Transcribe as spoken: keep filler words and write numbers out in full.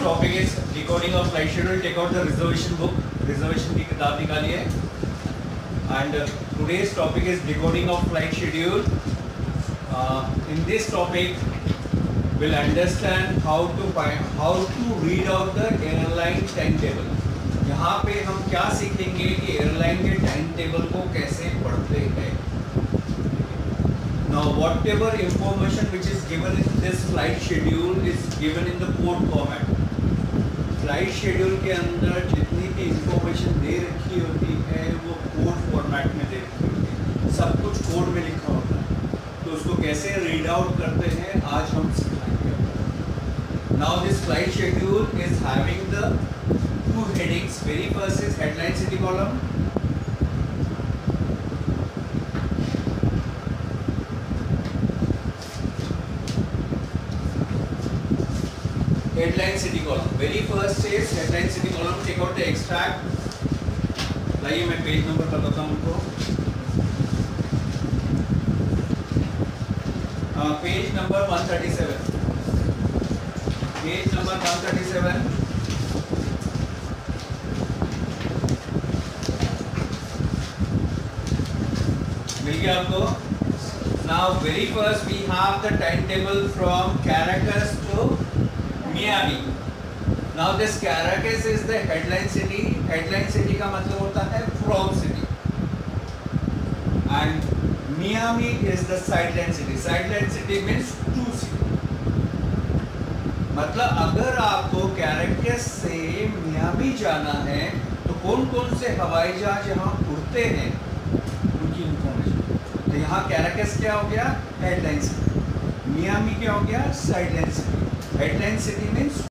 topic is decoding of flight schedule. Take out the reservation book. Reservation की किताब निकालिए. And uh, today's topic is decoding of flight schedule. Uh, in this topic, we'll understand how to find, how to read out the airline timetable. यहाँ पे हम क्या सीखेंगे कि airline के टाइम टेबल को कैसे पढ़ते हैं. Now whatever information which is given in this flight schedule is given in the code format. Flight schedule के अंदर जितनी भी information दे रखी होती है वो कोड फॉर्मेट में दे रखी होती है. सब कुछ कोड में लिखा होता है. तो उसको कैसे रीड आउट करते हैं आज हम सिखाएंगे. Now this flight schedule is having the two headings. Very first is headline city column. Headline city column. Very first is headline city column. Take out the extract. लाइए मैं पेज नंबर बताता हूँ उनको. Page number one thirty-seven. Page number one thirty-seven. मिल गया आपको. Now very first we have the timetable from Caracas to Miami. Now this Caracas is the headline city. Headline city का मतलब होता है from city. And Miami is the sideline city. Sideline city means to city. मतलब अगर आपको Caracas से Miami जाना है तो कौन कौन से हवाई जहाज यहाँ उड़ते हैं उनकी इंफॉर्मेशन. तो यहाँ Caracas क्या हो गया? Headline city. Miami क्या हो गया? Sideline city. Headline city means